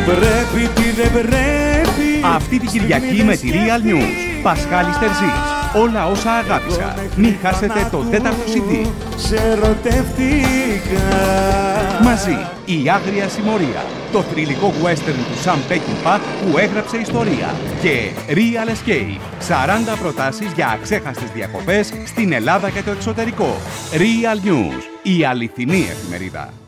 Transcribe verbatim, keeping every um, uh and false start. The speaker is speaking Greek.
Πρέπει τι δεν πρέπει. Αυτή την Κυριακή με τη Real News. Πασχάλης Τερζής. Όλα όσα αγάπησα. Μην χάσετε το τέταρτο σι ντι. Σε ερωτεύτηκα. Μαζί, η Άγρια Συμμορία. Το θρυλικό western του Sam Peckinpah που έγραψε ιστορία. Και Real Escape. σαράντα προτάσεις για αξέχαστες διακοπές στην Ελλάδα και το εξωτερικό. Real News. Η αληθινή εφημερίδα.